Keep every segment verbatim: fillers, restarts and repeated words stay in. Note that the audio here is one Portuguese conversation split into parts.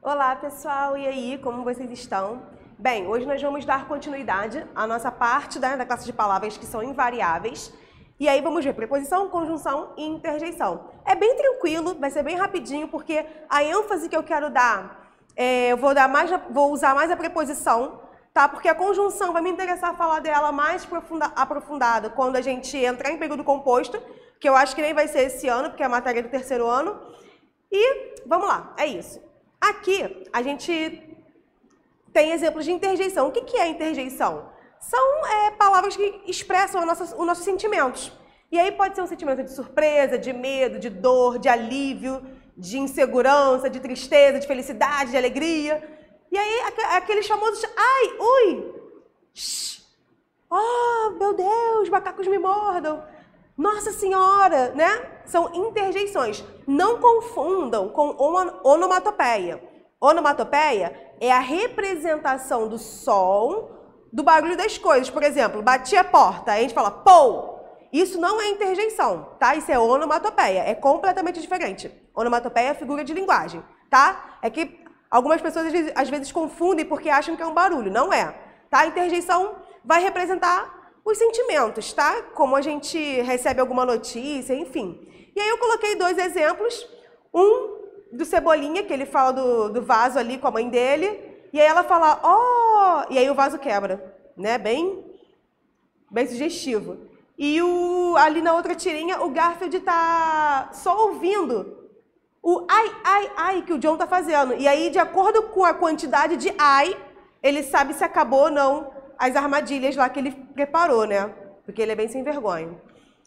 Olá pessoal, e aí, como vocês estão? Bem, hoje nós vamos dar continuidade à nossa parte da, da classe de palavras que são invariáveis. E aí vamos ver preposição, conjunção e interjeição. É bem tranquilo, vai ser bem rapidinho, porque a ênfase que eu quero dar, é, eu vou, dar mais, vou usar mais a preposição, tá? Porque a conjunção vai me interessar falar dela mais profunda, aprofundada quando a gente entrar em período composto, que eu acho que nem vai ser esse ano, porque é a matéria do terceiro ano. E vamos lá, é isso. Aqui a gente tem exemplos de interjeição. O que que é interjeição? São é, palavras que expressam a nossa, os nossos sentimentos. E aí pode ser um sentimento de surpresa, de medo, de dor, de alívio, de insegurança, de tristeza, de felicidade, de alegria. E aí aqueles famosos, ai, ui, shh, oh, meu Deus, macacos me mordam. Nossa Senhora, né? São interjeições. Não confundam com onomatopeia. Onomatopeia é a representação do som do barulho das coisas. Por exemplo, bati a porta, aí a gente fala pou. Isso não é interjeição, tá? Isso é onomatopeia, é completamente diferente. Onomatopeia é figura de linguagem, tá? É que algumas pessoas às vezes, às vezes confundem porque acham que é um barulho. Não é, tá? A interjeição vai representar os sentimentos, tá? Como a gente recebe alguma notícia, enfim. E aí eu coloquei dois exemplos. Um do Cebolinha, que ele fala do, do vaso ali com a mãe dele. E aí ela fala, oh! E aí o vaso quebra, né? Bem, bem sugestivo. E o, ali na outra tirinha, o Garfield tá só ouvindo o ai, ai, ai que o John tá fazendo. E aí, de acordo com a quantidade de ai, ele sabe se acabou ou não as armadilhas lá que ele preparou, né? Porque ele é bem sem vergonha.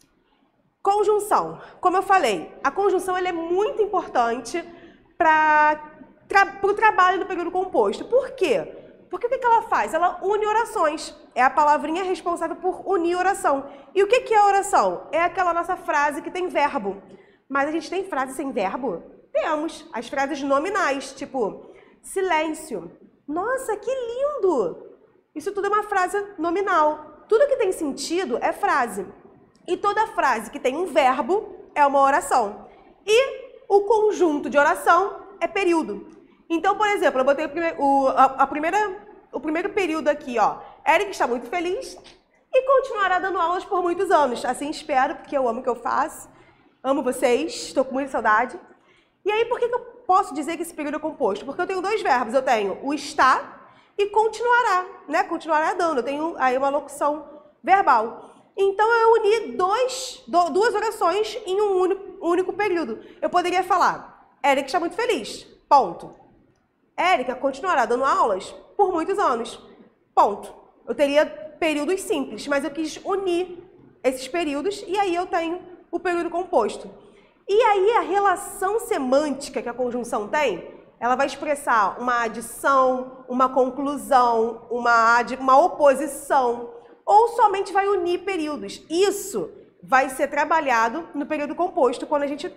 Conjunção. Como eu falei, a conjunção ela é muito importante para tra o trabalho do período composto. Por quê? Porque o que, que ela faz? Ela une orações. É a palavrinha responsável por unir oração. E o que, que é oração? É aquela nossa frase que tem verbo. Mas a gente tem frase sem verbo? Temos. As frases nominais, tipo silêncio. Nossa, que lindo! Isso tudo é uma frase nominal. Tudo que tem sentido é frase. E toda frase que tem um verbo é uma oração. E o conjunto de oração é período. Então, por exemplo, eu botei o, prime o, a, a primeira, o primeiro período aqui, ó. Eric está muito feliz e continuará dando aulas por muitos anos. Assim espero, porque eu amo o que eu faço. Amo vocês, estou com muita saudade. E aí, por que, que eu posso dizer que esse período é composto? Porque eu tenho dois verbos. Eu tenho o está e continuará, né? Continuará dando. Eu tenho aí uma locução verbal. Então, eu uni dois, do, duas orações em um único, único período. Eu poderia falar, Eric está muito feliz, ponto. Érica continuará dando aulas por muitos anos, ponto. Eu teria períodos simples, mas eu quis unir esses períodos e aí eu tenho o período composto. E aí, a relação semântica que a conjunção tem, ela vai expressar uma adição, uma conclusão, uma, uma oposição, ou somente vai unir períodos. Isso vai ser trabalhado no período composto quando a gente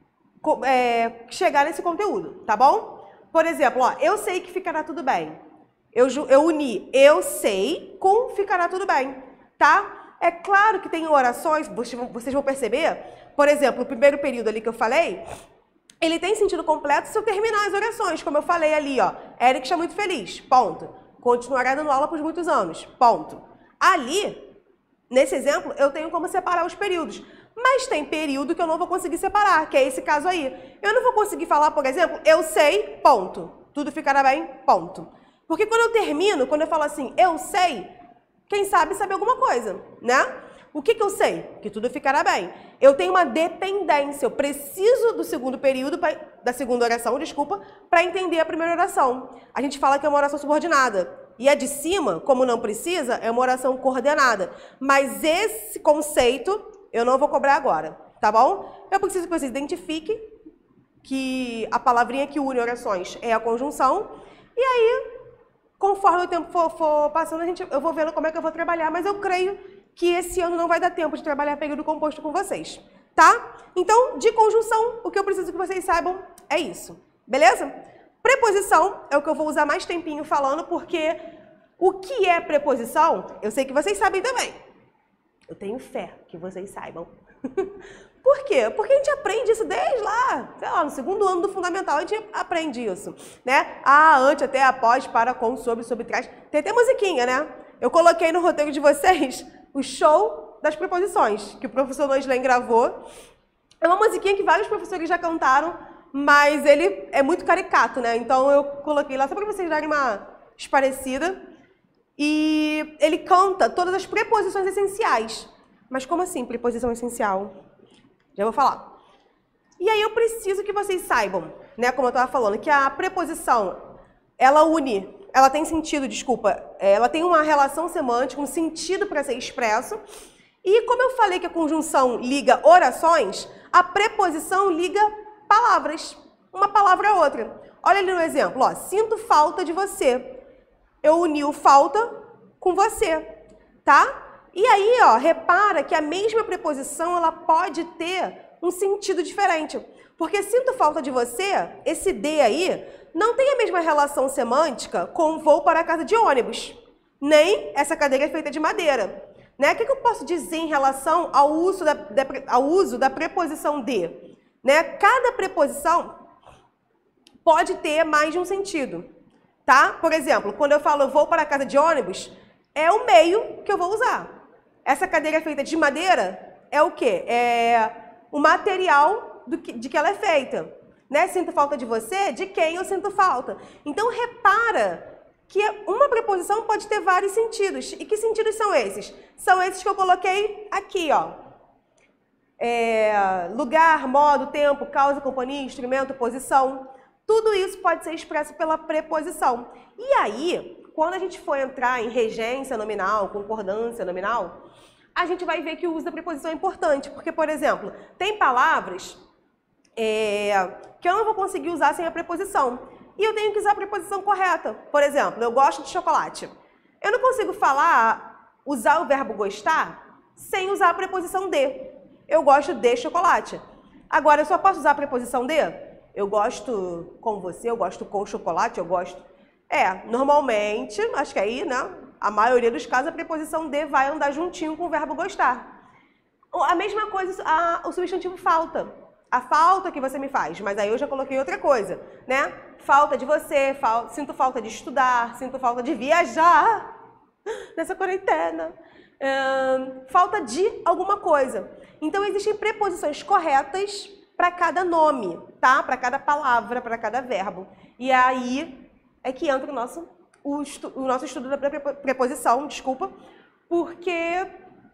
é, chegar nesse conteúdo, tá bom? Por exemplo, ó, eu sei que ficará tudo bem. Eu, eu uni eu sei com ficará tudo bem, tá? É claro que tem orações, vocês vão perceber, por exemplo, o primeiro período ali que eu falei, ele tem sentido completo se eu terminar as orações, como eu falei ali, ó. Eric está muito feliz, ponto. Continuará dando aula por muitos anos, ponto. Ali, nesse exemplo, eu tenho como separar os períodos. Mas tem período que eu não vou conseguir separar, que é esse caso aí. Eu não vou conseguir falar, por exemplo, eu sei, ponto. Tudo ficará bem, ponto. Porque quando eu termino, quando eu falo assim, eu sei, quem sabe sabe alguma coisa, né? O que que eu sei? Que tudo ficará bem. Eu tenho uma dependência, eu preciso do segundo período, pra, da segunda oração, desculpa, para entender a primeira oração. A gente fala que é uma oração subordinada. E a de cima, como não precisa, é uma oração coordenada. Mas esse conceito eu não vou cobrar agora, tá bom? Eu preciso que vocês identifiquem que a palavrinha que une orações é a conjunção. E aí, conforme o tempo for, for passando, a gente, eu vou vendo como é que eu vou trabalhar, mas eu creio que esse ano não vai dar tempo de trabalhar período composto com vocês, tá? Então, de conjunção, o que eu preciso que vocês saibam é isso, beleza? Preposição é o que eu vou usar mais tempinho falando, porque o que é preposição, eu sei que vocês sabem também. Eu tenho fé que vocês saibam. Por quê? Porque a gente aprende isso desde lá, sei lá, no segundo ano do fundamental a gente aprende isso, né? Ah, antes, até, após, para, com, sobre, sobre, trás. Tem até musiquinha, né? Eu coloquei no roteiro de vocês o show das preposições, que o professor Noislen gravou. É uma musiquinha que vários professores já cantaram, mas ele é muito caricato, né? Então eu coloquei lá só para vocês darem uma esparecida. E ele canta todas as preposições essenciais. Mas como assim, preposição essencial? Já vou falar. E aí eu preciso que vocês saibam, né, como eu estava falando, que a preposição, ela une, ela tem sentido, desculpa, ela tem uma relação semântica, um sentido para ser expresso. E como eu falei que a conjunção liga orações, a preposição liga palavras, uma palavra a outra. Olha ali no exemplo, ó, sinto falta de você. Eu uni o falta com você, tá? E aí, ó, repara que a mesma preposição, ela pode ter um sentido diferente. Porque sinto falta de você, esse de aí, não tem a mesma relação semântica com vou para a casa de ônibus, nem essa cadeira é feita de madeira. Né? O que, que eu posso dizer em relação ao uso da, da, ao uso da preposição de? Né? Cada preposição pode ter mais de um sentido. Tá? Por exemplo, quando eu falo vou para a casa de ônibus, é o meio que eu vou usar. Essa cadeira feita de madeira é o quê? É o material do que, de que ela é feita. Né? Sinto falta de você, de quem eu sinto falta. Então, repara que uma preposição pode ter vários sentidos. E que sentidos são esses? São esses que eu coloquei aqui, ó. É, lugar, modo, tempo, causa, companhia, instrumento, posição. Tudo isso pode ser expresso pela preposição. E aí, quando a gente for entrar em regência nominal, concordância nominal, a gente vai ver que o uso da preposição é importante. Porque, por exemplo, tem palavras é, que eu não vou conseguir usar sem a preposição. E eu tenho que usar a preposição correta. Por exemplo, eu gosto de chocolate. Eu não consigo falar, usar o verbo gostar, sem usar a preposição de. Eu gosto de chocolate. Agora, eu só posso usar a preposição de? Eu gosto com você, eu gosto com chocolate, eu gosto... É, normalmente, acho que aí, né, a maioria dos casos, a preposição de vai andar juntinho com o verbo gostar. A mesma coisa, a, o substantivo falta. A falta que você me faz, mas aí eu já coloquei outra coisa, né? Falta de você, fal, sinto falta de estudar, sinto falta de viajar nessa quarentena. Hum, falta de alguma coisa. Então, existem preposições corretas para cada nome, tá? Para cada palavra, para cada verbo. E aí é que entra o nosso, o, estu, o nosso estudo da preposição, desculpa, porque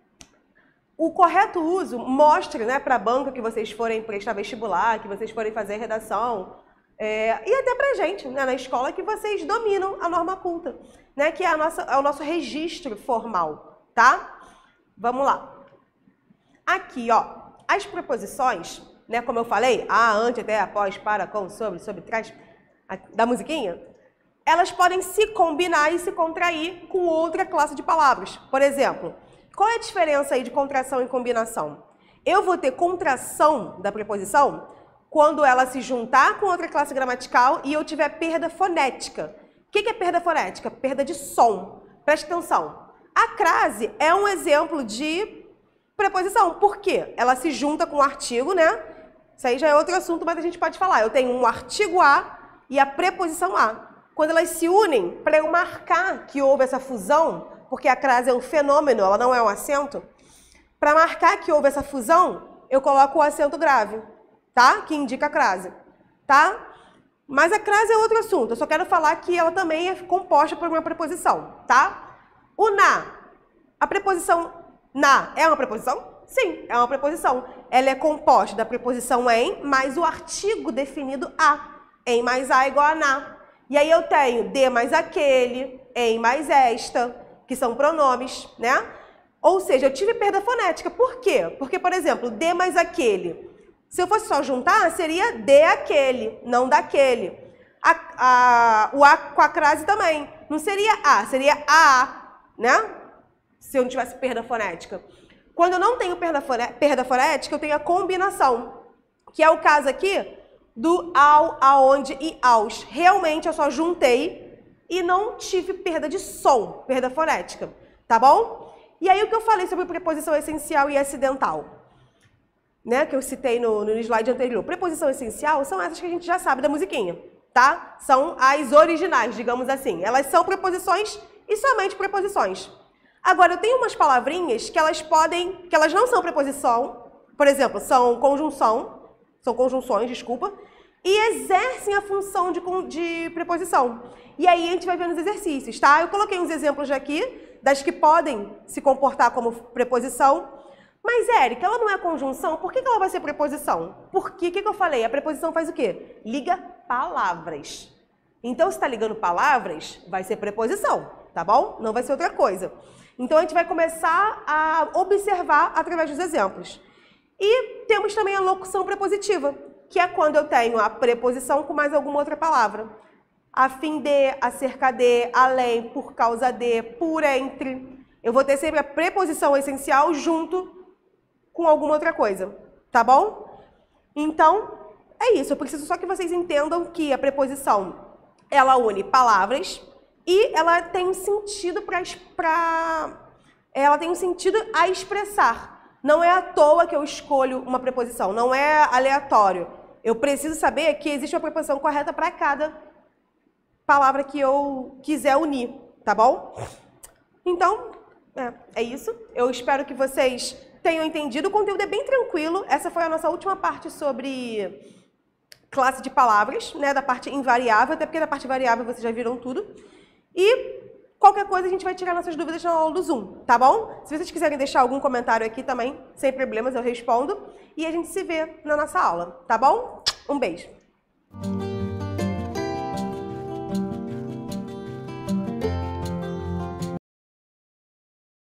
o correto uso mostra, né, para a banca que vocês forem prestar vestibular, que vocês forem fazer redação, é, e até para a gente, né, na escola, que vocês dominam a norma culta, né, que é, a nossa, é o nosso registro formal, tá? Vamos lá. Aqui, ó, as preposições, né, como eu falei, a, ante, até, após, para, com, sobre, sobre, trás, da musiquinha, elas podem se combinar e se contrair com outra classe de palavras. Por exemplo, qual é a diferença aí de contração e combinação? Eu vou ter contração da preposição quando ela se juntar com outra classe gramatical e eu tiver perda fonética. O que é perda fonética? Perda de som. Preste atenção. A crase é um exemplo de preposição. Por quê? Ela se junta com o artigo, né? Isso aí já é outro assunto, mas a gente pode falar. Eu tenho um artigo a e a preposição a. Quando elas se unem, para eu marcar que houve essa fusão, porque a crase é um fenômeno, ela não é um acento, para marcar que houve essa fusão, eu coloco o acento grave, tá? Que indica a crase, tá? Mas a crase é outro assunto, eu só quero falar que ela também é composta por uma preposição, tá? O na, a preposição na é uma preposição? Sim, é uma preposição. Ela é composta da preposição em mais o artigo definido a. Em mais a igual a na. E aí eu tenho de mais aquele, em mais esta, que são pronomes, né? Ou seja, eu tive perda fonética. Por quê? Porque, por exemplo, de mais aquele. Se eu fosse só juntar, seria de aquele, não daquele. A, a, o a com a crase também. Não seria a, seria a, né? Se eu não tivesse perda fonética. Quando eu não tenho perda, perda fonética, eu tenho a combinação, que é o caso aqui do ao, aonde e aos. Realmente eu só juntei e não tive perda de som, perda fonética, tá bom? E aí o que eu falei sobre preposição essencial e acidental, né, que eu citei no, no slide anterior. Preposição essencial são essas que a gente já sabe da musiquinha, tá? São as originais, digamos assim. Elas são preposições e somente preposições. Agora, eu tenho umas palavrinhas que elas podem, que elas não são preposição, por exemplo, são conjunção, são conjunções, desculpa, e exercem a função de, de preposição. E aí a gente vai ver nos exercícios, tá? Eu coloquei uns exemplos aqui das que podem se comportar como preposição. Mas, Érica, ela não é conjunção, por que ela vai ser preposição? Porque, o que, que eu falei? A preposição faz o quê? Liga palavras. Então, se está ligando palavras, vai ser preposição, tá bom? Não vai ser outra coisa. Então, a gente vai começar a observar através dos exemplos. E temos também a locução prepositiva, que é quando eu tenho a preposição com mais alguma outra palavra. A fim de, acerca de, além, por causa de, por entre. Eu vou ter sempre a preposição essencial junto com alguma outra coisa, tá bom? Então, é isso. Eu preciso só que vocês entendam que a preposição, ela une palavras e ela tem um sentido para... Ela tem um sentido a expressar. Não é à toa que eu escolho uma preposição, não é aleatório. Eu preciso saber que existe uma preposição correta para cada palavra que eu quiser unir, tá bom? Então, é, é isso. Eu espero que vocês tenham entendido. O conteúdo é bem tranquilo. Essa foi a nossa última parte sobre classe de palavras, né, da parte invariável, até porque da parte variável vocês já viram tudo. E qualquer coisa a gente vai tirar nossas dúvidas na aula do Zoom, tá bom? Se vocês quiserem deixar algum comentário aqui também, sem problemas, eu respondo. E a gente se vê na nossa aula, tá bom? Um beijo!